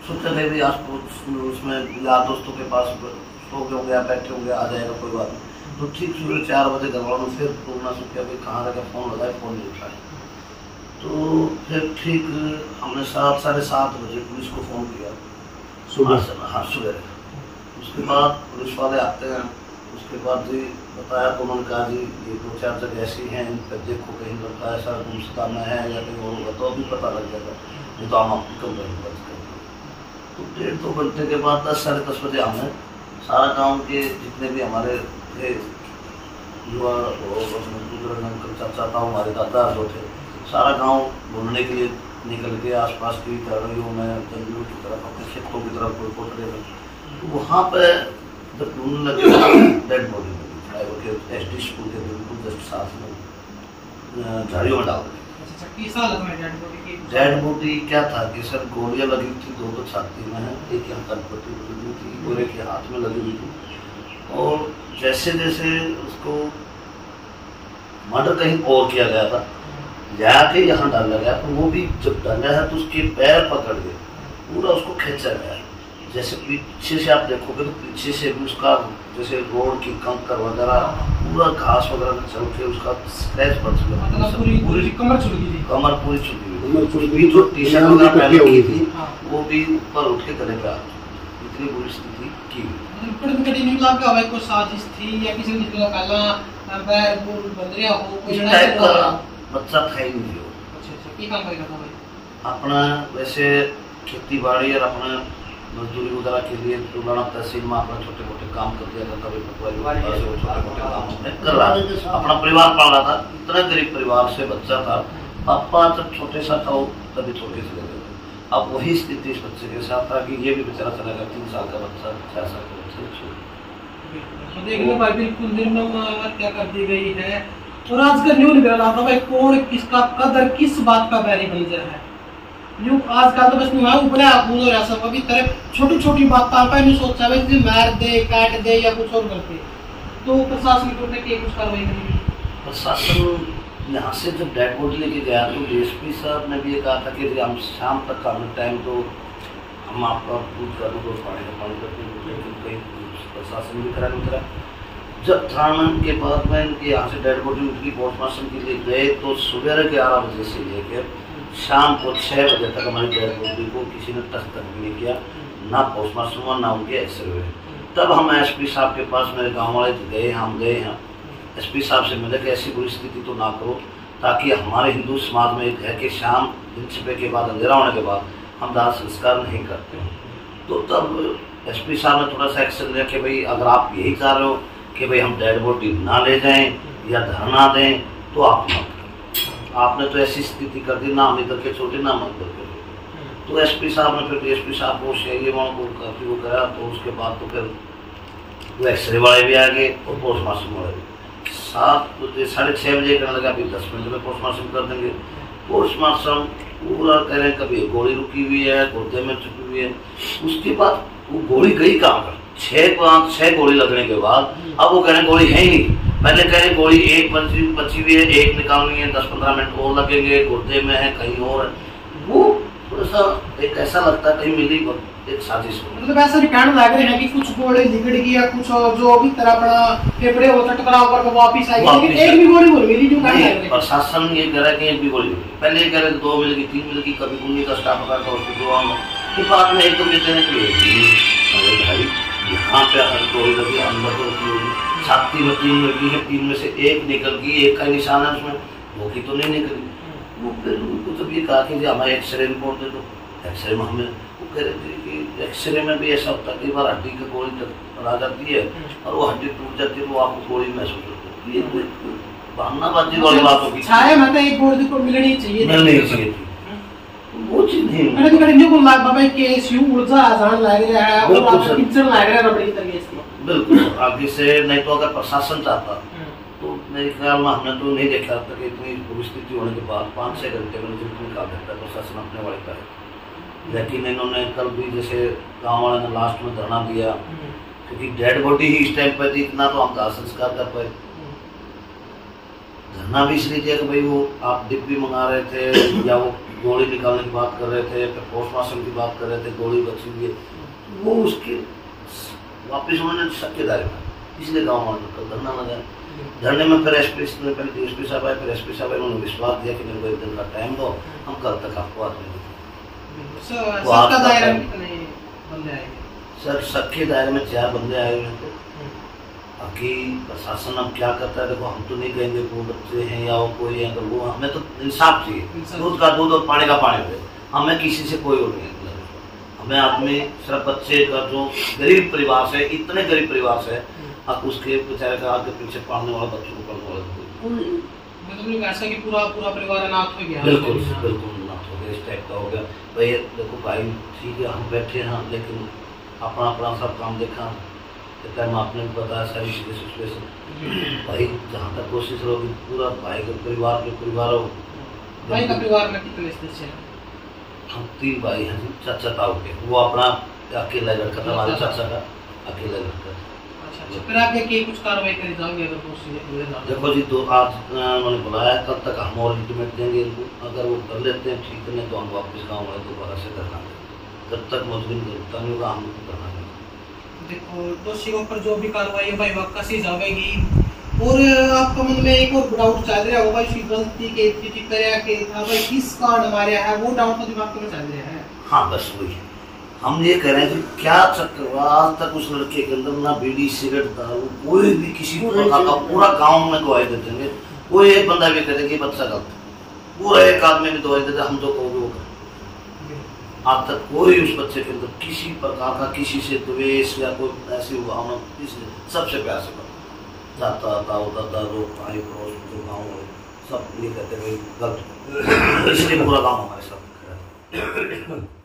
सोचा थे भी आज उसमें यार दोस्तों के पास सो गए होंगे या बैठे होंगे, आ जाएगा कोई बात नहीं। तो ठीक सुबह 4 बजे घर वालों ने फिर बोलना शुरू किया भाई कहाँ लगा, फ़ोन लगाए, फ़ोन नहीं उठाए। तो फिर ठीक हमने 7-7:30 बजे पुलिस को फ़ोन किया सुबह। हाँ सुबह। उसके बाद पुलिस वाले आते हैं, उसके बाद जी बताया तो उन्होंने कहा जी ये 2-4 जगह ऐसी हैं, इन पर देखो कहीं लड़का ऐसा गुमशुदा में है या कहीं और होगा तो अभी पता लग जाएगा, नहीं तो हम आपकी कंप्लेंट दर्ज करेंगे। तो 1.5-2 घंटे के बाद 10-10:30 बजे हमने सारा गांव के जितने भी हमारे थे युवा और बुजुर्ग अंकल चाचा था, हमारे दादा जो थे, सारा गांव घूमने के लिए निकल के आसपास की झाड़ियों में, जंगलों की तरफ, अपने खेतों की तरफ, कोई कोटरे में। तो वहाँ पे जब ढूंढने लगे डेड बॉडी मिली SD स्कूल के बिल्कुल जस्ट साथ में झाड़ियों में डाल दी। डेड बॉडी क्या था कि सर गोलियां लगी थी 2 छाती में, एक यहाँ कनपट्टी लगी थी और एक हाथ में लगी हुई थी। और जैसे जैसे उसको मर्डर कहीं और किया गया था, जाके यहाँ डाला गया, तो वो भी जब डाला है तो उसके पैर पकड़ के पूरा उसको खींचा गया। जैसे पीछे से आप देखोगे तो पीछे से भी उसका जैसे रोड की कंकर वगैरह पूरा घास वगैरह चल के उसका स्क्रैच पड़ चुका, पूरी कमर छुल गई थी, कमर पूरी छुल गई। जो टी-शर्ट वगैरह पहनी हुई थी वो भी ऊपर उठ के गले पे आ गई, इतनी बुरी स्थिति की। कोई साजिश थी या किसी ने बच्चा था ही नहीं हो अपना, वैसे खेती बाड़ी और अपना मजदूरी वगैरह के लिए पुराना तहसील में अपना छोटे मोटे काम कर दिया था, कभी छोटे मोटे काम कर रहा था, अपना परिवार पाल रहा था। इतना गरीब परिवार से बच्चा था, पापा जब छोटे सा था तभी छोटे से गए थे। अब वही स्थिति इस बच्चे के साथ था कि ये भी बेचारा चला गया, 3 साल का बच्चा, 4 साल का बच्चा। देखने भाई बिल्कुल निर्मम हत्या कर दी गई है। और आज का न्यू निकल रहा था भाई कौन किसका कदर किस बात का बैरी बंजर है। न्यू आज का तो बस नुआ ऊपर आपूल हो रहा सब अभी तरह छोटी छोटी बात पर नहीं सोचा भाई कि मार दे काट दे या कुछ और करते। तो प्रशासन को ने कुछ कार्रवाई करी। प्रशासन यहाँ से जब डेड बॉडी लेके गया तो DSP साहब ने भी ये कहा था कि हम शाम तक का टाइम तो हम आपका पूछ कर दो पानी करते हैं, प्रशासन भी करा नहीं करा। जब थाना के बाद में इनके यहाँ से डेड बॉडी उनकी पोस्टमार्टम के लिए गए तो सुबह 11 बजे से लेकर शाम को 6 बजे तक हमारी डेड बॉडी को किसी ने टच तक नहीं किया, ना पोस्टमार्टम हुआ ना उनके एक्सरे हुए। तब हम SP साहब के पास, मेरे गाँव वाले गए, हम गए हैं SP साहब से मिले कि ऐसी बुरी स्थिति तो ना करो, ताकि हमारे हिंदू समाज में एक है कि शाम दिन छिपे के बाद, अंधेरा होने के बाद हम दाह संस्कार नहीं करते। तो तब SP साहब ने थोड़ा सा एक्शन लिया कि भाई अगर आप यही चाह रहे हो कि भाई हम डेड बॉडी ना ले जाएं या धरना दें तो आप मत करो। आपने तो ऐसी स्थिति कर दी, ना हम इधर के छोटे ना मत करके। तो SP साहब ने फिर DSP साहब को चाहिए वहाँ को काफ़ी वो करा। तो उसके बाद तो फिर वो एक्सरे वाले भी आ गए और पोस्टमार्टम वाले भी। 7 बजे 6:30 बजे कहने लगा अभी 10 मिनट में पोस्टमार्टम कर देंगे। पोस्टमार्टम पूरा कह रहे हैं, कभी गोली रुकी हुई है, गुर्दे में चुकी हुई है। उसके बाद वो गोली गई कहाँ पर, 6 गोली लगने के बाद अब वो कह रहे हैं गोली है ही नहीं। पहले कह रहे गोली एक बची हुई है, एक निकालनी है, 10-15 मिनट और लगेंगे, गुर्दे में है, कहीं और है। वो थोड़ा सा एक ऐसा लगता है कहीं मिली एक साजिश। मतलब ऐसा भी कहने लग रहे हैं कि कुछ गोली निकल गई या कुछ जो भी तरह अपना फेफड़े होता टकराव कर वापिस आई, लेकिन एक भी गोली बोल मिली जो कहने लग रहे हैं। प्रशासन ये कह रहा है कि एक भी गोली मिली। पहले ये कह रहे 2 मिल गई, 3 मिल गई, कभी गोली का स्टाफ का तो बाद में एकदम ये कहने के लिए भाई यहाँ पे गोली लगी, अंदर तो रखी होगी, छाती में 3 लगी है, 3 में से 1 निकल गई, 1 का निशान है उसमें, वो की तो नहीं निकली। वो फिर उनको जब ये कहा कि हमारे एक्सरे रिपोर्ट दे दो, एक्सरे में हमें वो कह रहे थे कि एक्सरे में भी ऐसा होता है कई बार हड्डी की गोली तक आ जाती है और वो हड्डी टूट जाती है तो आपको गोली महसूस होती है। ये बहानाबाजी वाली बात होगी, एक गोली को मिलनी चाहिए थी, वो चीज नहीं। मैंने तो कहीं को लाग बाबा केस यू ऊर्जा आजान लग रहा है और आप किचन लग रहा है बड़ी तरीके से। बिल्कुल आगे से नहीं तो अगर प्रशासन चाहता तो मेरे ख्याल में हमने तो नहीं देखा था कि इतनी परिस्थिति होने के बाद 5-6 घंटे में निकाल देता प्रशासन अपने वाले का है। लेकिन इन्होंने कल भी जैसे गाँव वाले ने लास्ट में धरना दिया क्योंकि डेड बॉडी ही इस टाइम पर थी, इतना तो हम दाह संस्कार कर पाए। धरना भी इसलिए दिया कि भाई वो आप डिब्बी मंगा रहे थे या वो गोली निकालने की बात कर रहे थे, फिर पोस्टमार्टम की बात कर रहे थे, गोली बची हुई है, वो उसके वापस उन्होंने सबके दायरे में, इसलिए गाँव वालों का धरना लगाया। धरने में फिर एसपी ने पहले डीएसपी साहब आए, फिर एसपी साहब आए, उन्होंने विश्वास दिया कि मेरे को 1 दिन का टाइम दो, हम कल तक आपको आदमी सर सबके दायरे में 4 बंदे आए हुए थे। बाकी प्रशासन अब क्या करता है, देखो हम तो नहीं कहेंगे वो बच्चे हैं या वो कोई है, तो वो हमें तो इंसाफ चाहिए, दूध का दूध और पानी का पानी दे, हमें किसी से कोई और नहीं, हमें आदमी सिर्फ बच्चे का जो गरीब परिवार से, इतने गरीब परिवार से, अब उसके बेचारे का आगे पीछे पढ़ने वाला बच्चों को पढ़ने वाला मतलब ऐसा कि पूरा परिवार अनाथ हो गया। बिल्कुल बिल्कुल अनाथ हो गया, इस टाइप का हो गया। भाई देखो भाई ठीक है, हम बैठे हैं, लेकिन अपना अपना सब काम देखा, टाइम आपने भी बताया सारी सिचुएशन। भाई जहाँ तक कोशिश होगी पूरा भाई के परिवार के परिवार हो। भाई का परिवार में कितने सदस्य हैं? हम 3 भाई हैं जी, चाचा ताऊ के, वो अपना अकेला लड़का था, हमारे चाचा का अकेला लड़का। अच्छा, फिर आगे की कुछ कार्रवाई करी जाओगे अगर कोशिश? देखो जी, तो आज उन्होंने बुलाया, कल तक हम और इंटीमेट देंगे इनको, अगर वो कर लेते हैं ठीक, नहीं तो हम वापस गाँव वाले दोबारा से करना, जब तक मजबूर करता नहीं होगा हम करना। देखो दोषी के ऊपर जो भी कार्रवाई है भाई वह कसी जाएगी। और आपका मन में एक और डाउट चल रहा होगा, इसकी गलती के इतनी करे कि था भाई किस कारण मारा है, वो डाउट तो दिमाग में चल रहा है। हाँ बस वही हम ये कह रहे हैं कि क्या चक्कर आज तक उस लड़के के अंदर ना बीड़ी सिगरेट दारू कोई भी किसी प्रकार का, पूरा गाँव में गवाही देते हैं, कोई एक बंदा भी कहेगा कि बच्चा गलत, पूरा एक आदमी भी गवाही देते, हम जो कहोगे वो करें। आज तक कोई उस बच्चे के अंदर किसी प्रकार का किसी से द्वेष या कोई ऐसी भावना, सबसे प्यार से चाहता दादा लोग भाई पड़ोस जो गाँव सब ये कहते भाई गलत, इसलिए पूरा गाँव हमारे साथ